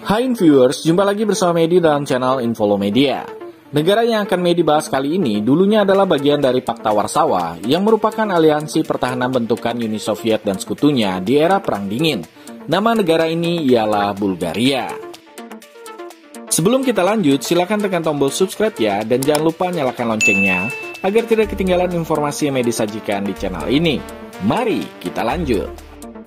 Hai viewers, jumpa lagi bersama Medi dalam channel Infolo Media. Negara yang akan Medi bahas kali ini dulunya adalah bagian dari Pakta Warsawa yang merupakan aliansi pertahanan bentukan Uni Soviet dan sekutunya di era Perang Dingin. Nama negara ini ialah Bulgaria. Sebelum kita lanjut, silakan tekan tombol subscribe ya, dan jangan lupa nyalakan loncengnya agar tidak ketinggalan informasi yang Medi sajikan di channel ini. Mari kita lanjut.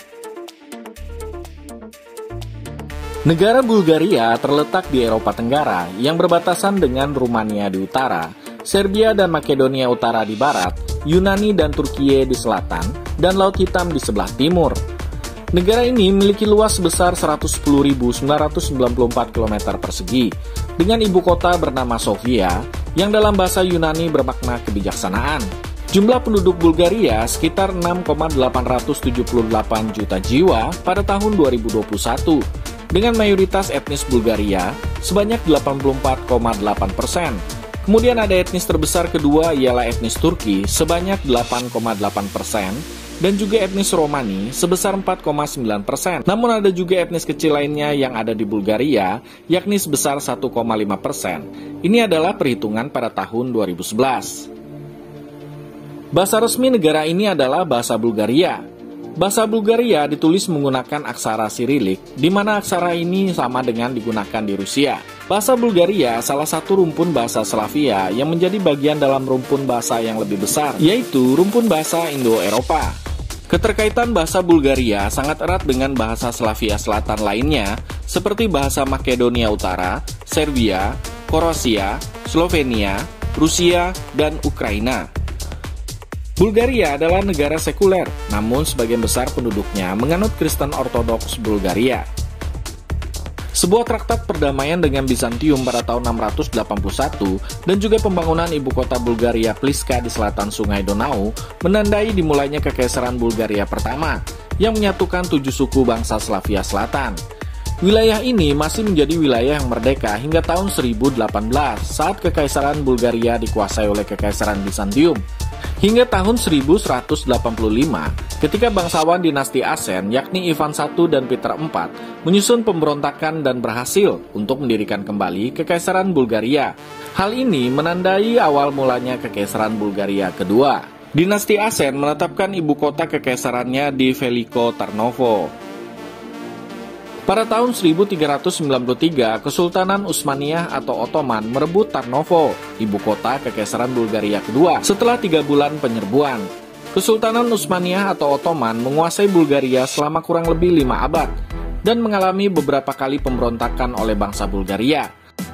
Negara Bulgaria terletak di Eropa Tenggara yang berbatasan dengan Rumania di utara, Serbia dan Makedonia Utara di barat, Yunani dan Turkiye di selatan, dan Laut Hitam di sebelah timur. Negara ini memiliki luas sebesar 110.994 km persegi, dengan ibu kota bernama Sofia, yang dalam bahasa Yunani bermakna kebijaksanaan. Jumlah penduduk Bulgaria sekitar 6,878 juta jiwa pada tahun 2021, dengan mayoritas etnis Bulgaria sebanyak 84,8%. Kemudian ada etnis terbesar kedua ialah etnis Turki sebanyak 8,8%, dan juga etnis Romani sebesar 4,9%. Namun ada juga etnis kecil lainnya yang ada di Bulgaria, yakni sebesar 1,5%. Ini adalah perhitungan pada tahun 2011. Bahasa resmi negara ini adalah bahasa Bulgaria. Bahasa Bulgaria ditulis menggunakan aksara Sirilik, di mana aksara ini sama dengan digunakan di Rusia. Bahasa Bulgaria salah satu rumpun bahasa Slavia yang menjadi bagian dalam rumpun bahasa yang lebih besar, yaitu rumpun bahasa Indo-Eropa. Keterkaitan bahasa Bulgaria sangat erat dengan bahasa Slavia Selatan lainnya, seperti bahasa Makedonia Utara, Serbia, Kroasia, Slovenia, Rusia, dan Ukraina. Bulgaria adalah negara sekuler, namun sebagian besar penduduknya menganut Kristen Ortodoks Bulgaria. Sebuah traktat perdamaian dengan Bizantium pada tahun 681 dan juga pembangunan ibu kota Bulgaria Pliska di selatan Sungai Donau menandai dimulainya Kekaisaran Bulgaria pertama yang menyatukan 7 suku bangsa Slavia Selatan. Wilayah ini masih menjadi wilayah yang merdeka hingga tahun 1018 saat Kekaisaran Bulgaria dikuasai oleh Kekaisaran Bizantium. Hingga tahun 1185, ketika bangsawan dinasti Asen, yakni Ivan I dan Peter IV, menyusun pemberontakan dan berhasil untuk mendirikan kembali Kekaisaran Bulgaria. Hal ini menandai awal mulanya Kekaisaran Bulgaria kedua. Dinasti Asen menetapkan ibu kota kekaisarannya di Veliko Tarnovo. Pada tahun 1393, Kesultanan Utsmaniyah atau Ottoman merebut Tarnovo, ibu kota Kekaisaran Bulgaria kedua, setelah 3 bulan penyerbuan. Kesultanan Utsmaniyah atau Ottoman menguasai Bulgaria selama kurang lebih 5 abad, dan mengalami beberapa kali pemberontakan oleh bangsa Bulgaria.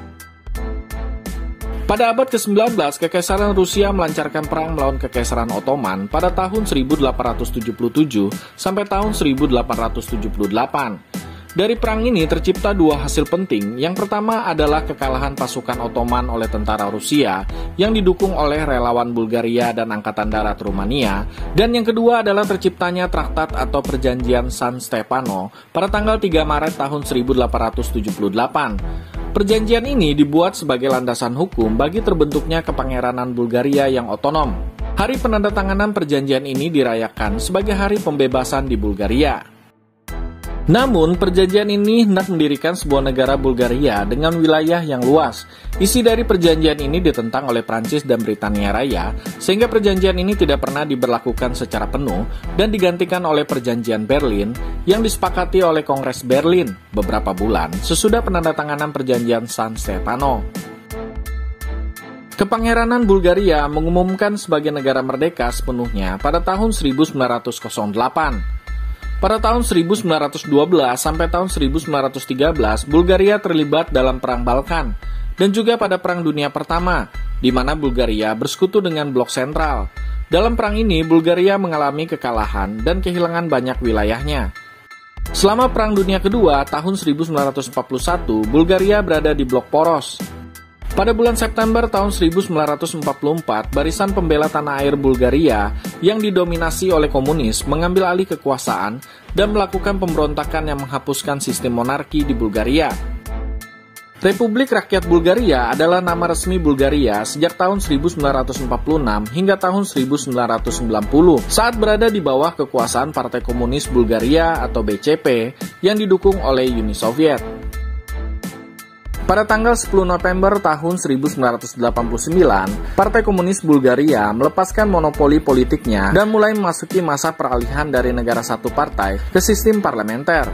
Pada abad ke-19, Kekaisaran Rusia melancarkan perang melawan Kekaisaran Ottoman pada tahun 1877 sampai tahun 1878. Dari perang ini tercipta 2 hasil penting. Yang pertama adalah kekalahan pasukan Ottoman oleh tentara Rusia yang didukung oleh relawan Bulgaria dan Angkatan Darat Rumania. Dan yang kedua adalah terciptanya traktat atau perjanjian San Stefano pada tanggal 3 Maret tahun 1878. Perjanjian ini dibuat sebagai landasan hukum bagi terbentuknya Kepangeranan Bulgaria yang otonom. Hari penandatanganan perjanjian ini dirayakan sebagai hari pembebasan di Bulgaria. Namun, perjanjian ini hendak mendirikan sebuah negara Bulgaria dengan wilayah yang luas. Isi dari perjanjian ini ditentang oleh Prancis dan Britania Raya, sehingga perjanjian ini tidak pernah diberlakukan secara penuh dan digantikan oleh perjanjian Berlin yang disepakati oleh Kongres Berlin beberapa bulan sesudah penandatanganan perjanjian San Stefano. Kepangeranan Bulgaria mengumumkan sebagai negara merdeka sepenuhnya pada tahun 1908. Pada tahun 1912 sampai tahun 1913, Bulgaria terlibat dalam Perang Balkan dan juga pada Perang Dunia Pertama, di mana Bulgaria bersekutu dengan Blok Sentral. Dalam perang ini, Bulgaria mengalami kekalahan dan kehilangan banyak wilayahnya. Selama Perang Dunia Kedua, tahun 1941, Bulgaria berada di Blok Poros. Pada bulan September tahun 1944, Barisan Pembela Tanah Air Bulgaria yang didominasi oleh komunis mengambil alih kekuasaan dan melakukan pemberontakan yang menghapuskan sistem monarki di Bulgaria. Republik Rakyat Bulgaria adalah nama resmi Bulgaria sejak tahun 1946 hingga tahun 1990 saat berada di bawah kekuasaan Partai Komunis Bulgaria atau BCP yang didukung oleh Uni Soviet. Pada tanggal 10 November tahun 1989, Partai Komunis Bulgaria melepaskan monopoli politiknya dan mulai memasuki masa peralihan dari negara satu partai ke sistem parlementer.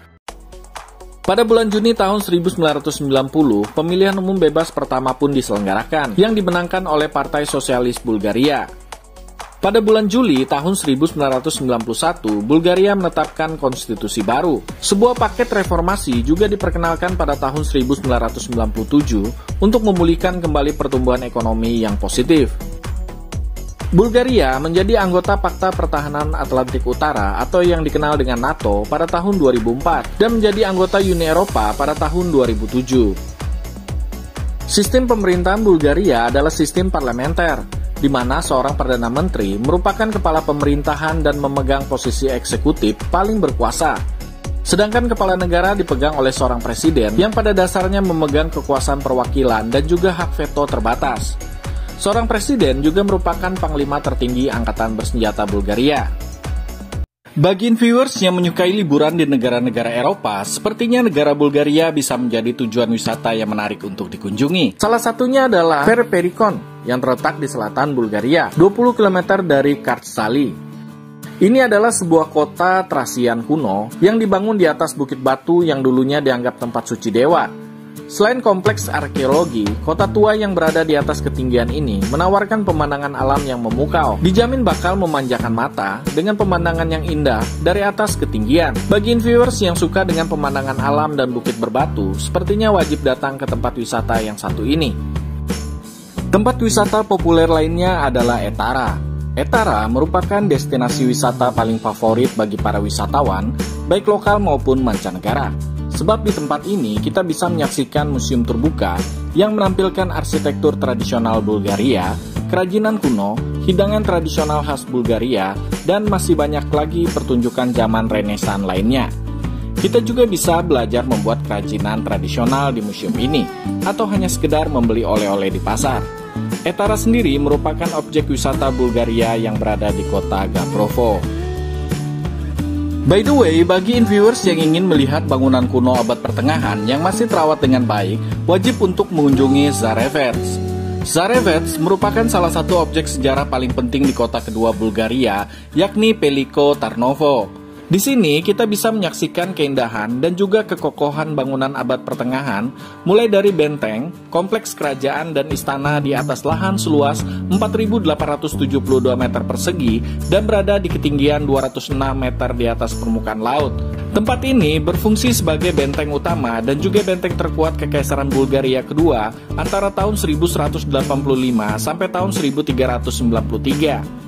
Pada bulan Juni tahun 1990, pemilihan umum bebas pertama pun diselenggarakan, yang dimenangkan oleh Partai Sosialis Bulgaria. Pada bulan Juli tahun 1991, Bulgaria menetapkan konstitusi baru. Sebuah paket reformasi juga diperkenalkan pada tahun 1997 untuk memulihkan kembali pertumbuhan ekonomi yang positif. Bulgaria menjadi anggota Pakta Pertahanan Atlantik Utara atau yang dikenal dengan NATO pada tahun 2004 dan menjadi anggota Uni Eropa pada tahun 2007. Sistem pemerintahan Bulgaria adalah sistem parlementer, di mana seorang Perdana Menteri merupakan kepala pemerintahan dan memegang posisi eksekutif paling berkuasa. Sedangkan kepala negara dipegang oleh seorang presiden yang pada dasarnya memegang kekuasaan perwakilan dan juga hak veto terbatas. Seorang presiden juga merupakan panglima tertinggi angkatan bersenjata Bulgaria. Bagi viewers yang menyukai liburan di negara-negara Eropa, sepertinya negara Bulgaria bisa menjadi tujuan wisata yang menarik untuk dikunjungi. Salah satunya adalah Perperikon yang terletak di selatan Bulgaria, 20 km dari Kartsali. Ini adalah sebuah kota Thracian kuno yang dibangun di atas bukit batu yang dulunya dianggap tempat suci dewa. Selain kompleks arkeologi, kota tua yang berada di atas ketinggian ini menawarkan pemandangan alam yang memukau. Dijamin bakal memanjakan mata dengan pemandangan yang indah dari atas ketinggian. Bagi viewers yang suka dengan pemandangan alam dan bukit berbatu, sepertinya wajib datang ke tempat wisata yang satu ini. Tempat wisata populer lainnya adalah Etara. Etara merupakan destinasi wisata paling favorit bagi para wisatawan, baik lokal maupun mancanegara. Sebab di tempat ini kita bisa menyaksikan museum terbuka yang menampilkan arsitektur tradisional Bulgaria, kerajinan kuno, hidangan tradisional khas Bulgaria, dan masih banyak lagi pertunjukan zaman Renaissance lainnya. Kita juga bisa belajar membuat kerajinan tradisional di museum ini, atau hanya sekedar membeli oleh-oleh di pasar. Etara sendiri merupakan objek wisata Bulgaria yang berada di kota Gabrovo. By the way, bagi viewers yang ingin melihat bangunan kuno abad pertengahan yang masih terawat dengan baik, wajib untuk mengunjungi Zarevets. Zarevets merupakan salah satu objek sejarah paling penting di kota kedua Bulgaria, yakni Veliko Tarnovo. Di sini kita bisa menyaksikan keindahan dan juga kekokohan bangunan abad pertengahan, mulai dari benteng, kompleks kerajaan dan istana di atas lahan seluas 4.872 meter persegi dan berada di ketinggian 206 meter di atas permukaan laut. Tempat ini berfungsi sebagai benteng utama dan juga benteng terkuat Kekaisaran Bulgaria kedua antara tahun 1185 sampai tahun 1393.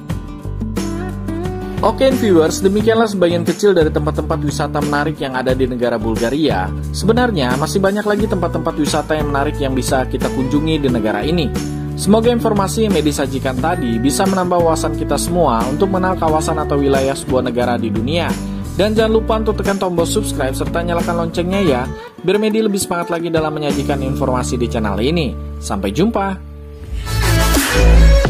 Oke viewers, demikianlah sebagian kecil dari tempat-tempat wisata menarik yang ada di negara Bulgaria. Sebenarnya masih banyak lagi tempat-tempat wisata yang menarik yang bisa kita kunjungi di negara ini. Semoga informasi yang disajikan tadi bisa menambah wawasan kita semua untuk mengenal kawasan atau wilayah sebuah negara di dunia. Dan jangan lupa untuk tekan tombol subscribe serta nyalakan loncengnya ya, biar Medi lebih semangat lagi dalam menyajikan informasi di channel ini. Sampai jumpa!